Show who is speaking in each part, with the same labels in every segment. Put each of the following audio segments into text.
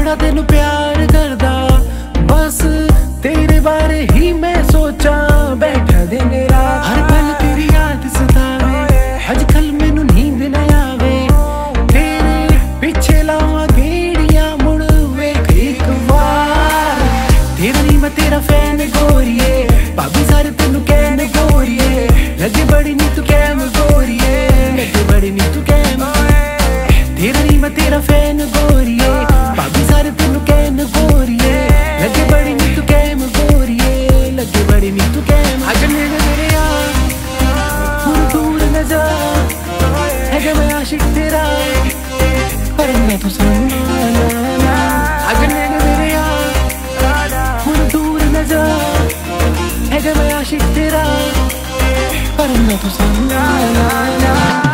Speaker 1: बड़ा तेन प्यार करदा, बस तेरे बारे ही मैं सोचा बैठा दिन रात। हर पल तेरी याद सतावे, अजकल मैनू नींद न आवे, तेरे पिछे लावा गेड़ियां मुड़ वेख एक बार। तेरा नहीं मैं तेरा फैन गोरिए, भाभी सारे तेनू कहन गोरिए, लगे बड़ी नी तू कैम गोरिए, लगे बड़ी नी तू कैम। तेरा नहीं मैं तेरा फैन गोरिए, भाभी सारे तेनू कहन गोरिए, लगे बड़ी नी तू कैम गोरिए, लगे बड़ी नी तू कैम। अज नेड़े मेरे यार हुण दूर न जा, है मैं आशिक तेरा पर मैं तो सानू ना। अज नेड़े मेरे यार हुण दूर न जा, है मैं आशिक तेरा पर मैं तो सानू ना।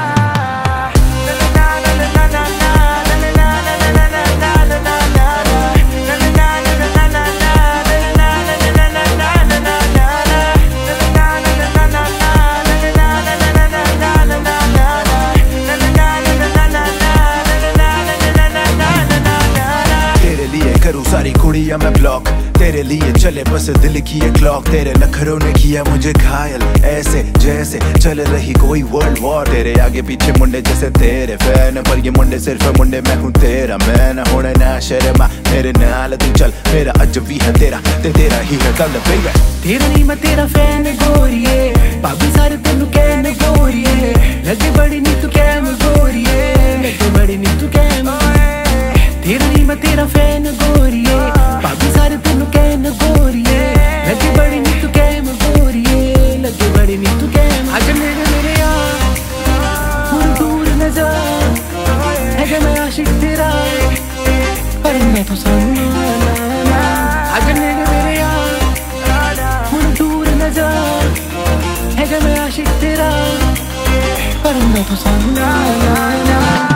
Speaker 2: करूँ सारी कुड़ियाँ मैं ब्लॉक, तेरे लिए चले बस दिल की ये क्लॉक। तेरे नखरों ने किया मुझे घायल, ऐसे जैसे चल रही कोई वर्ल्ड वॉर। तेरे आगे पीछे मुंडे जैसे तेरे फैन, पर ये मुंडे सिर्फ मुंडे, मैं हूँ तेरा मैन। होने ना शर्मा मेरे नाल तू चल, मेरा अज भी है तेरा ते तेरा ही है कल बेबी।
Speaker 1: तेरा नहीं मैं तेरा फैन गोरिए, भाभी सारे तेनू कहन गोरिए, लगे बड़ी नी तू कैम गोरिए, लगे बड़ी नी तू कैम। तेरा नहीं मैं तेरा फैन गोरिए, भाभी सारे तेनू कहन गोरिए, लगे बड़ी नी तू कैम गोरिए, लगे बड़ी नी तू कैम। अज नेड़े मेरे यार हुण दूर न जा, है मैं आशिक तेरा पर मैं तो सानू ना। अज नेड़े मेरे यार हुण दूर न जा, है मैं आशिक तेरा पर मैं तो सानू ना।